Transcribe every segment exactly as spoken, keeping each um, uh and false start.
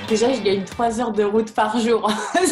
Déjà, je gagne trois heures de route par jour.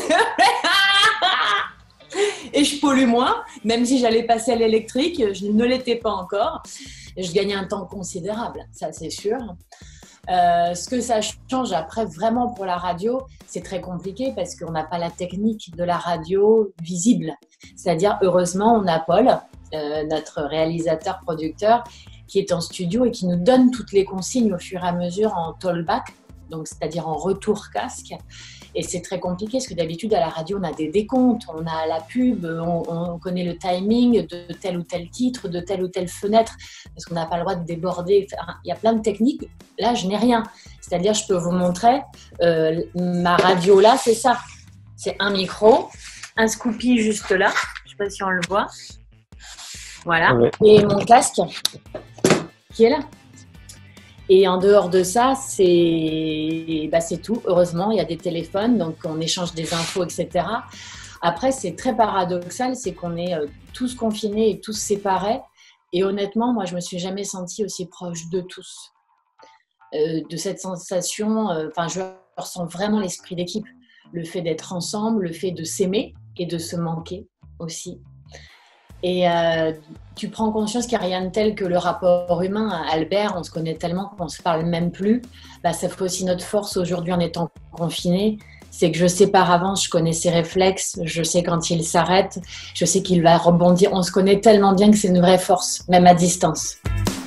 Et je pollue moins, même si j'allais passer à l'électrique, je ne l'étais pas encore. Je gagnais un temps considérable, ça c'est sûr. Euh, ce que ça change après vraiment pour la radio, c'est très compliqué parce qu'on n'a pas la technique de la radio visible. C'est-à-dire, heureusement, on a Paul, euh, notre réalisateur, producteur, qui est en studio et qui nous donne toutes les consignes au fur et à mesure en tollback, donc c'est-à-dire en retour casque. Et c'est très compliqué parce que d'habitude à la radio on a des décomptes, on a la pub, on, on connaît le timing de tel ou tel titre, de telle ou telle fenêtre, parce qu'on n'a pas le droit de déborder. Enfin, il y a plein de techniques. Là, je n'ai rien. C'est-à-dire, je peux vous montrer, euh, ma radio là, c'est ça. C'est un micro, un Scoopy juste là. Je ne sais pas si on le voit. Voilà. Ouais. Et mon casque qui est là. Et en dehors de ça, c'est bah, c'est tout. Heureusement, il y a des téléphones, donc on échange des infos, et cetera. Après, c'est très paradoxal, c'est qu'on est euh, tous confinés et tous séparés. Et honnêtement, moi, je ne me suis jamais sentie aussi proche de tous. Euh, de cette sensation, enfin, euh, je ressens vraiment l'esprit d'équipe. Le fait d'être ensemble, le fait de s'aimer et de se manquer aussi. Et euh, tu prends conscience qu'il n'y a rien de tel que le rapport humain. Albert, on se connaît tellement qu'on ne se parle même plus. Bah, ça fait aussi notre force aujourd'hui en étant confiné. C'est que je sais par avance, je connais ses réflexes, je sais quand il s'arrête, je sais qu'il va rebondir. On se connaît tellement bien que c'est une vraie force, même à distance.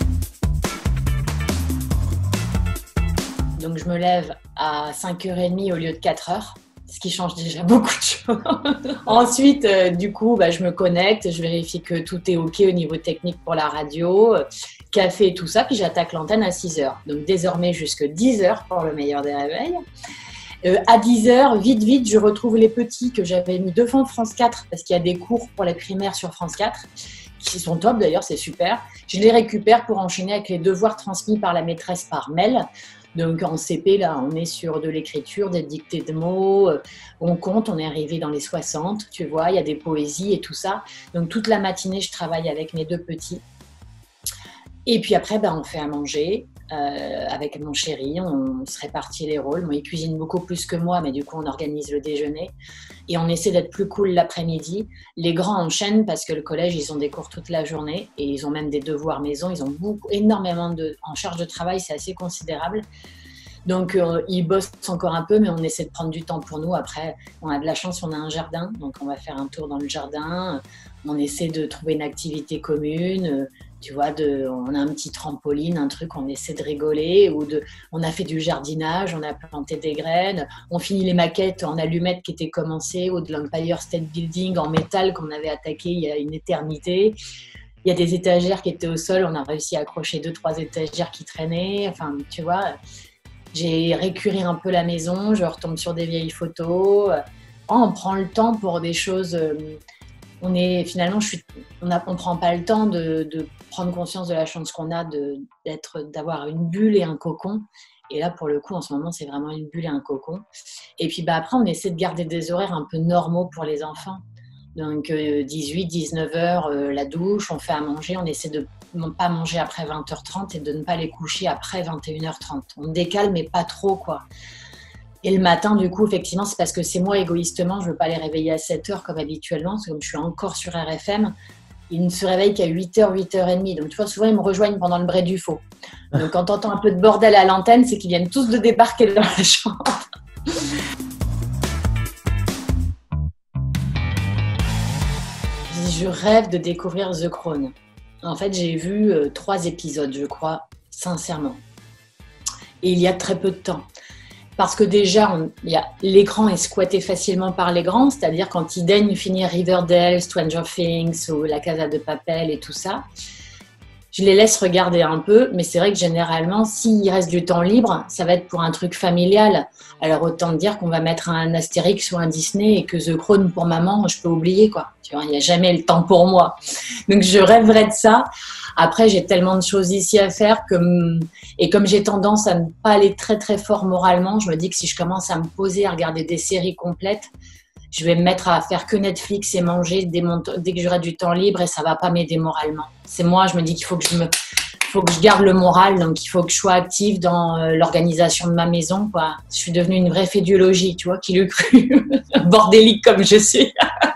Donc je me lève à cinq heures trente au lieu de quatre heures. Ce qui change déjà beaucoup de choses. Ensuite, euh, du coup, bah, je me connecte, je vérifie que tout est OK au niveau technique pour la radio, euh, café et tout ça, puis j'attaque l'antenne à six heures. Donc désormais jusqu'à dix heures pour le meilleur des réveils. Euh, à dix heures, vite, vite, je retrouve les petits que j'avais mis devant France quatre, parce qu'il y a des cours pour les primaires sur France quatre, qui sont top d'ailleurs, c'est super. Je les récupère pour enchaîner avec les devoirs transmis par la maîtresse par mail. Donc en C P, là, on est sur de l'écriture, des dictées de mots, on compte, on est arrivé dans les soixante, tu vois, il y a des poésies et tout ça. Donc toute la matinée, je travaille avec mes deux petits. Et puis après, ben, on fait à manger euh, avec mon chéri, on se répartit les rôles. Moi, il cuisine beaucoup plus que moi, mais du coup, on organise le déjeuner. Et on essaie d'être plus cool l'après-midi. Les grands enchaînent parce que le collège, ils ont des cours toute la journée et ils ont même des devoirs maison. Ils ont beaucoup, énormément de, en charge de travail, c'est assez considérable. Donc, euh, ils bossent encore un peu, mais on essaie de prendre du temps pour nous. Après, on a de la chance, on a un jardin, donc on va faire un tour dans le jardin. On essaie de trouver une activité commune. Tu vois, de, on a un petit trampoline, un truc, on essaie de rigoler. Ou de, on a fait du jardinage, on a planté des graines. On finit les maquettes en allumettes qui étaient commencées, ou de l'Empire State Building en métal qu'on avait attaqué il y a une éternité. Il y a des étagères qui étaient au sol, on a réussi à accrocher deux, trois étagères qui traînaient. Enfin, tu vois... J'ai récuré un peu la maison, je retombe sur des vieilles photos. Oh, on prend le temps pour des choses. On est finalement, je suis, on ne prend pas le temps de, de prendre conscience de la chance qu'on a de, d'être, d'avoir une bulle et un cocon. Et là, pour le coup, en ce moment, c'est vraiment une bulle et un cocon. Et puis bah, après, on essaie de garder des horaires un peu normaux pour les enfants. Donc euh, dix-huit, dix-neuf heures, euh, la douche, on fait à manger, on essaie de ne pas manger après vingt heures trente et de ne pas les coucher après vingt et une heures trente. On décale, mais pas trop, quoi. Et le matin, du coup, effectivement, c'est parce que c'est moi, égoïstement, je ne veux pas les réveiller à sept heures comme habituellement, parce que comme je suis encore sur R F M, ils ne se réveillent qu'à huit heures, huit heures trente. Donc, tu vois, souvent, ils me rejoignent pendant le bray du faux. Donc, quand tu entends un peu de bordel à l'antenne, c'est qu'ils viennent tous de débarquer dans la chambre. Je rêve de découvrir The Crown. En fait, j'ai vu euh, trois épisodes, je crois, sincèrement. Et il y a très peu de temps. Parce que déjà, on, il y a, l'écran est squatté facilement par les grands, c'est-à-dire quand ils daignent finir Riverdale, Stranger Things ou La Casa de Papel et tout ça, je les laisse regarder un peu, mais c'est vrai que généralement, s'il reste du temps libre, ça va être pour un truc familial. Alors autant dire qu'on va mettre un Astérix ou un Disney et que The Crown pour maman, je peux oublier, quoi. Tu vois, il n'y a jamais le temps pour moi. Donc je rêverais de ça. Après, j'ai tellement de choses ici à faire que, et comme j'ai tendance à ne pas aller très très fort moralement, je me dis que si je commence à me poser à regarder des séries complètes, je vais me mettre à faire que Netflix et manger dès, mon, dès que j'aurai du temps libre et ça va pas m'aider moralement. C'est moi, je me dis qu'il faut que je me, faut faut que je garde le moral, donc il faut que je sois active dans euh, l'organisation de ma maison, quoi. Je suis devenue une vraie fédiologie, tu vois, qui l'eût cru, bordélique comme je suis.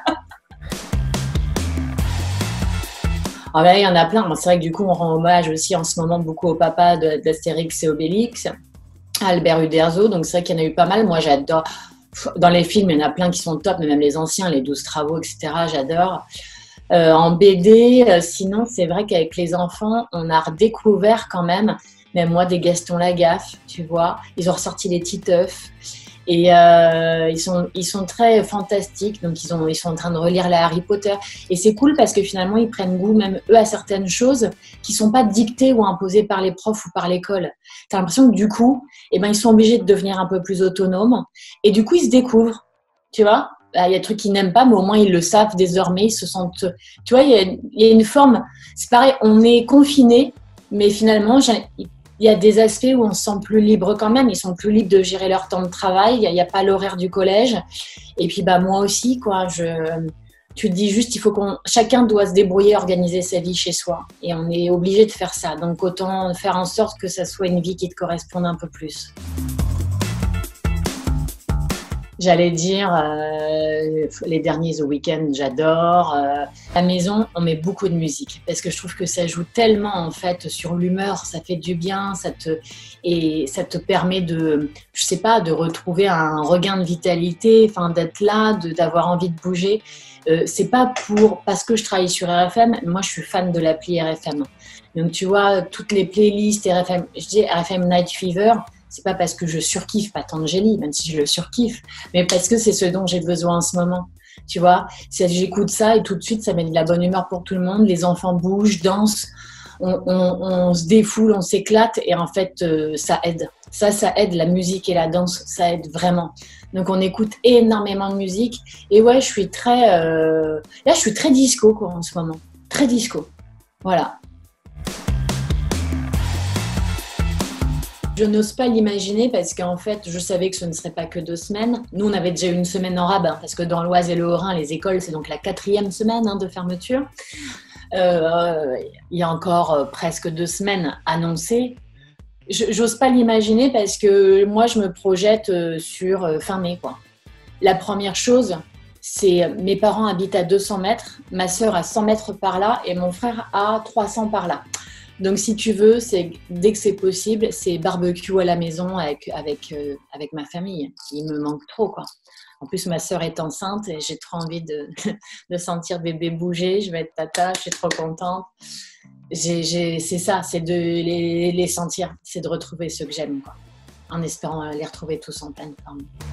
Ah ben, il y en a plein. Bon, c'est vrai que du coup, on rend hommage aussi en ce moment beaucoup au papa d'Astérix et Obélix, Albert Uderzo. Donc c'est vrai qu'il y en a eu pas mal. Moi, j'adore. Dans les films, il y en a plein qui sont top, mais même les anciens, les douze travaux, et cetera, j'adore. Euh, en B D, euh, sinon, c'est vrai qu'avec les enfants, on a redécouvert quand même, même moi, des Gaston Lagaffe, tu vois. Ils ont ressorti les Titeuf. Et euh, ils, sont, ils sont très fantastiques, donc ils, ont, ils sont en train de relire la Harry Potter. Et c'est cool parce que finalement, ils prennent goût, même eux, à certaines choses qui ne sont pas dictées ou imposées par les profs ou par l'école. Tu as l'impression que du coup, eh ben, ils sont obligés de devenir un peu plus autonomes. Et du coup, ils se découvrent, tu vois. Il y a des trucs qu'ils n'aiment pas, mais au moins, ils le savent désormais. Ils se sentent... Tu vois, il y a, il y a une forme... C'est pareil, on est confinés, mais finalement... Il y a des aspects où on se sent plus libre quand même. Ils sont plus libres de gérer leur temps de travail. Il n'y a, a pas l'horaire du collège. Et puis, bah, moi aussi, quoi. Je, tu te dis juste, il faut qu'on, chacun doit se débrouiller, organiser sa vie chez soi. Et on est obligé de faire ça. Donc, autant faire en sorte que ça soit une vie qui te corresponde un peu plus. J'allais dire, euh, les derniers The Weeknd, j'adore. Euh, à la maison, on met beaucoup de musique parce que je trouve que ça joue tellement en fait sur l'humeur, ça fait du bien, ça te et ça te permet de, je sais pas, de retrouver un regain de vitalité, enfin d'être là, de d'avoir envie de bouger. Euh, c'est pas pour parce que je travaille sur R F M. Moi, je suis fan de l'appli R F M. Donc tu vois toutes les playlists R F M. Je dis R F M Night Fever. C'est pas parce que je surkiffe Patangeli, même si je le surkiffe, mais parce que c'est ce dont j'ai besoin en ce moment. Tu vois, j'écoute ça et tout de suite, ça met de la bonne humeur pour tout le monde. Les enfants bougent, dansent, on, on, on se défoule, on s'éclate et en fait, euh, ça aide. Ça, ça aide. La musique et la danse, ça aide vraiment. Donc, on écoute énormément de musique. Et ouais, je suis très... Euh... Là, je suis très disco, quoi, en ce moment. Très disco. Voilà. Je n'ose pas l'imaginer parce qu'en fait, je savais que ce ne serait pas que deux semaines. Nous, on avait déjà eu une semaine en rabbin parce que dans l'Oise et le Haut-Rhin, les écoles, c'est donc la quatrième semaine hein, de fermeture. Euh, il y a encore euh, presque deux semaines annoncées. J'ose pas l'imaginer parce que moi, je me projette euh, sur euh, fin mai, quoi. La première chose, c'est mes parents habitent à deux cents mètres, ma sœur à cent mètres par là et mon frère à trois cents par là. Donc, si tu veux, c'est, dès que c'est possible, c'est barbecue à la maison avec, avec, euh, avec ma famille. Il me manque trop, quoi. En plus, ma sœur est enceinte et j'ai trop envie de, de sentir bébé bouger. Je vais être tata, je suis trop contente. J'ai, j'ai, c'est ça, c'est de les, les sentir, c'est de retrouver ceux que j'aime, quoi. En espérant les retrouver tous en pleine forme.